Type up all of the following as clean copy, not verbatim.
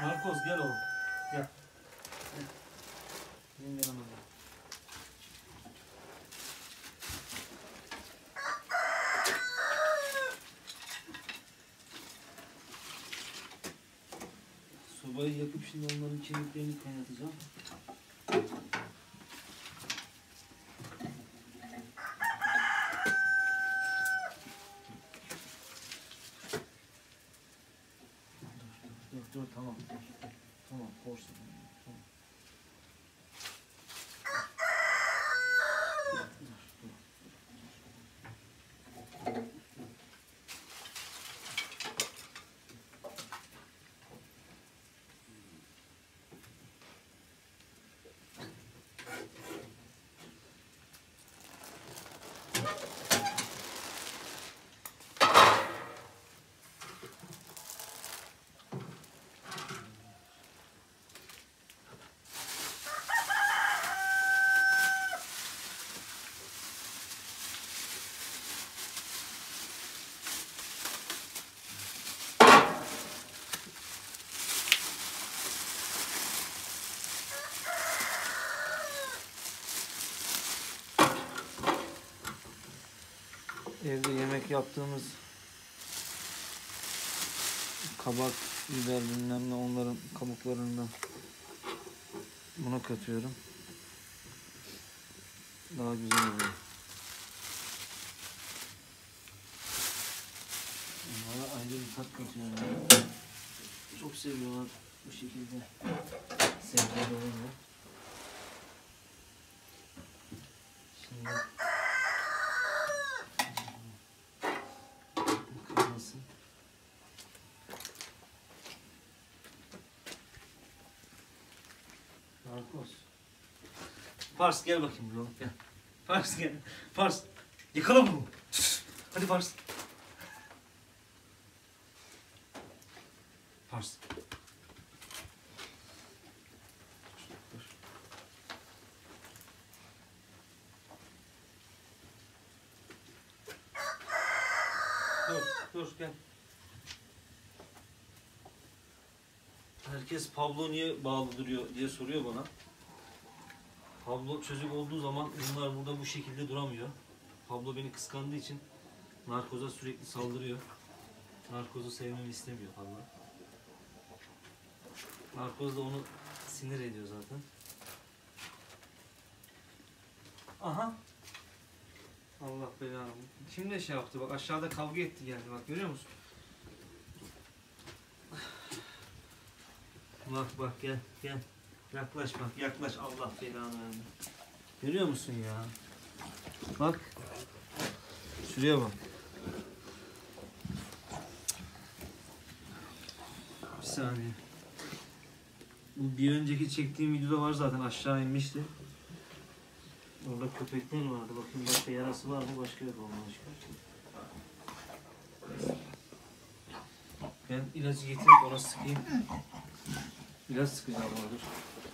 Narkoz gel oğlum. Gel. Benim yanıma gel. Sobayı yakıp şimdi onların kemiklerini kaynatacağım. Dur tamam. Tamam korsun. Tamam. Evde yemek yaptığımız kabak, biber bilmem ne onların kabuklarından buna katıyorum. Daha güzel oluyor. Onlara ayrı bir tat katıyorum. Çok seviyorlar bu şekilde sebzeler olunca. Şimdi kırmasın. Narkoz. Fars gel bakayım buraya. Gel. Fars gel. Fars. Yakala bunu. Hadi Fars. Fars. Dur gel. Herkes Pablo niye bağlı duruyor diye soruyor bana. Pablo çocuk olduğu zaman bunlar burada bu şekilde duramıyor. Pablo beni kıskandığı için narkoza sürekli saldırıyor. Narkozu sevmemi istemiyor Pablo. Narkoz da onu sinir ediyor zaten. Aha. Allah belanı. Kim de şey yaptı bak aşağıda kavga etti geldi bak görüyor musun? Bak gel. Yaklaş bak yaklaş Allah belanı versin. Görüyor musun ya? Bak. Şuraya bak. Bir saniye. Bu bir önceki çektiğim videoda var zaten aşağı inmişti. Orada köpekler vardı. Bakın başka yarası var mı? Başka yok Allah aşkına. Ben ilacı getirip ona sıkayım. İlaç sıkacağım ona dur.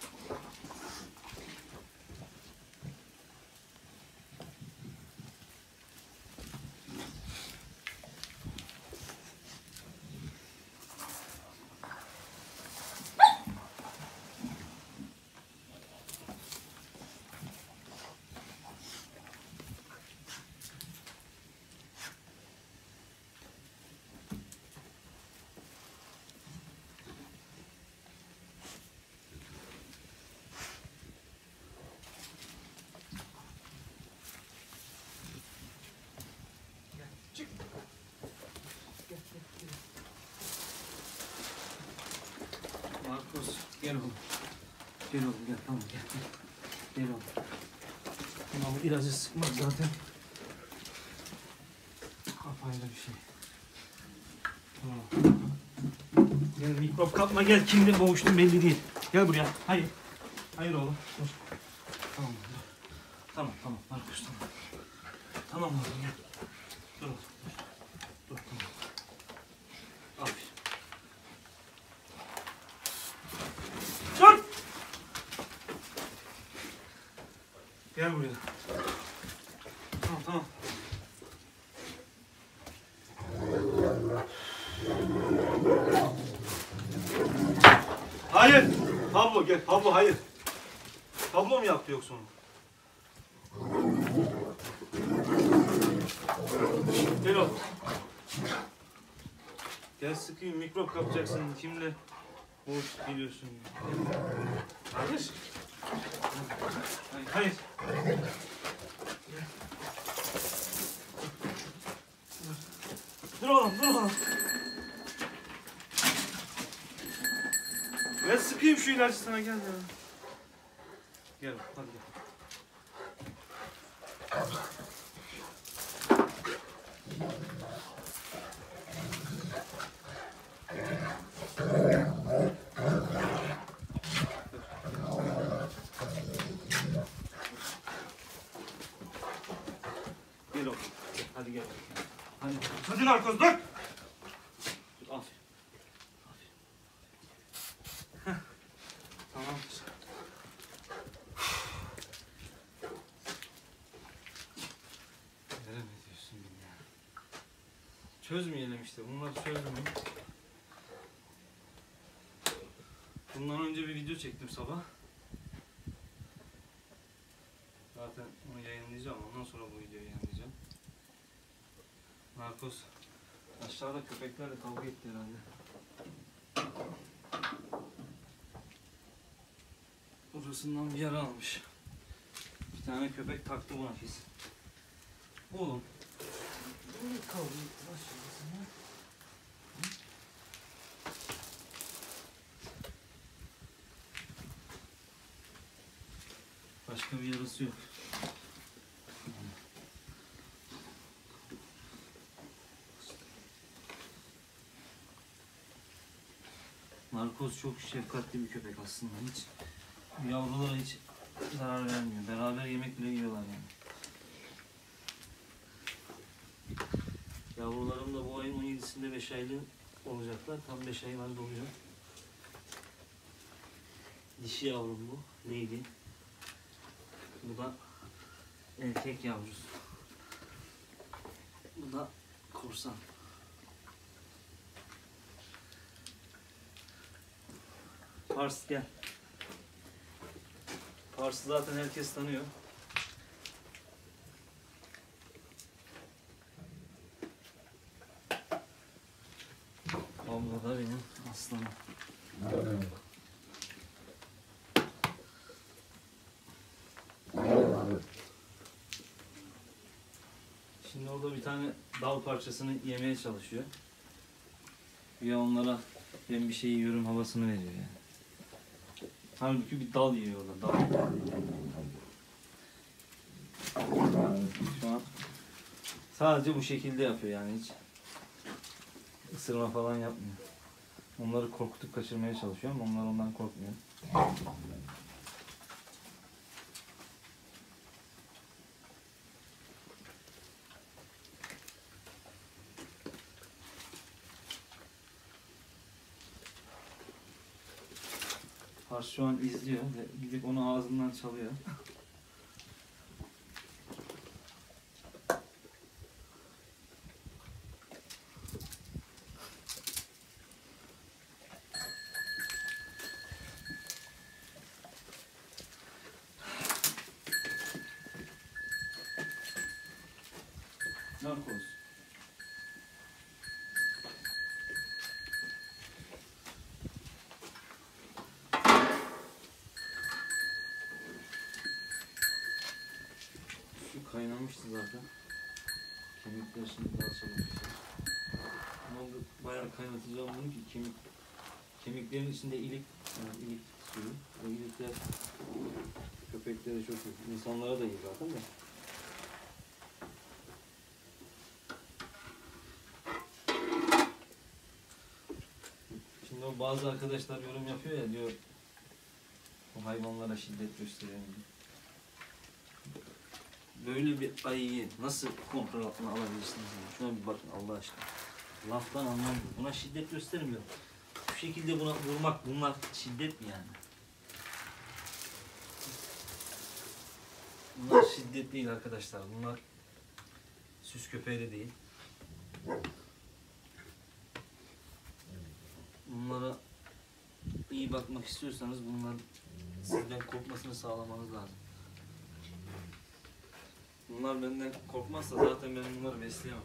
Marcos gel oğlum. Gel oğlum gel tamam gel. Gel oğlum. Ama bu ilacı sıkmak zaten apayrı bir şey. Tamam. Gel mikrop kapma gel kimle boğuştun belli değil. Gel buraya. Hayır. Hayır oğlum. Dur. Tamam. Tamam Marcos tamam. Tamam oğlum gel. Dur oğlum. Dur tamam. Aferin. Dur. Gel buraya. Tamam. Pablo gel. Pablo hayır. Pablo mu yaptı yoksa onu? Gel oğlum. Gel sıkayım, mikrop kapacaksın. Kimle boğuş biliyorsun. Hayır. Hayır. Dur oğlum, dur oğlum. Ben sıkayım şu ilacı sana, gel ya. Gel, hadi gel. Gel oğlum. Hadi gel. Hadi. Hadi narkoz dur. Dur, aferin. Heh. Tamamdır. Nereye diyorsun ya? Çözmeyelim işte. Bunları çözmeyelim. Bundan önce bir video çektim sabah. Zaten onu yayınlayacağım. Ondan sonra bu videoyu yayınlayacağım. Narkoz aşağıda köpeklerle kavga etti herhalde. Burasından bir yara almış. Bir tane köpek taktı buna pis. Oğlum. Niye kavga etti aşağısına? Başka bir yarası yok. Narkoz çok şefkatli bir köpek aslında. Hiç yavrulara hiç zarar vermiyor. Beraber yemek bile yiyorlar yani. Yavrularım da bu ayın 17'sinde 5 aylı olacaklar. Tam 5 ay var doğacak. Dişi yavrum bu. Lady. Bu da erkek yavrusu. Bu da korsan. Pars gel. Pars'ı zaten herkes tanıyor. Abla da benim aslanım. Şimdi orada bir tane dal parçasını yemeye çalışıyor. Ya onlara ben bir şey yiyorum havasını veriyor yani. Halbuki bir dal yiyor orada, dal. Şu an sadece bu şekilde yapıyor yani, hiç ısırma falan yapmıyor. Onları korkutup kaçırmaya çalışıyor ama onlar ondan korkmuyor. Pars şu an izliyor ve gidip onu ağzından çalıyor. Narkoz. Su kaynamıştı zaten. Kemikler şimdi daha çabuk pişer. Ama bayağı kaynatacağım bunu ki kemiklerin içinde ilik, yani ilik suyu. O ilikler köpeklere çok iyi. İnsanlara da iyi zaten de. Şimdi o bazı arkadaşlar yorum yapıyor ya, diyor o hayvanlara şiddet gösteriyor diye. Böyle bir ayıyı nasıl kontrol altına alabilirsiniz? Yani? Şuna bir bakın Allah aşkına. Laftan anlamıyor. Buna şiddet göstermiyor. Bu şekilde buna vurmak, bunlar şiddet mi yani? Bunlar şiddet değil arkadaşlar. Bunlar süs köpeği de değil. Bunlara iyi bakmak istiyorsanız bunların sizden korkmasını sağlamanız lazım. Bunlar benden korkmazsa zaten ben bunları besleyemem.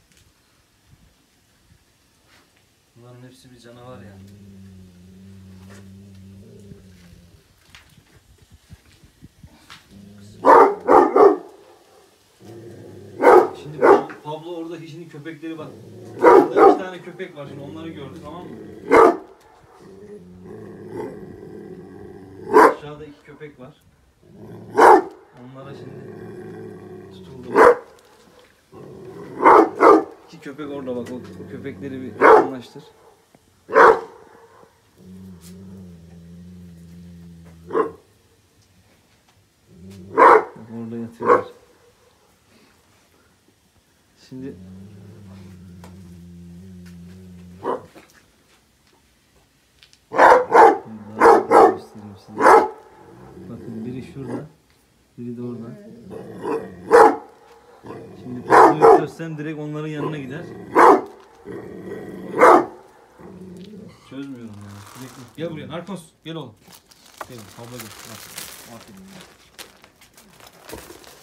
Bunların hepsi bir canavar yani. Şimdi Pablo oradaki şimdi köpekleri bak. Orada 2 tane köpek var şimdi onları gördü, tamam mı? Aşağıda 2 köpek var. Onlara şimdi tutuldu. 2 köpek orada bak. O köpekleri bir anlaştır. Bak orada yatıyorlar. Şimdi daha göstereyim size. Bakın biri şurada, biri de orada. Şimdi Pablo'yu çözsem direkt onların yanına gider. Çözmüyorum yani. Sürekli. Gel buraya Narkos, gel oğlum. Gel Pablo gel. Aferin.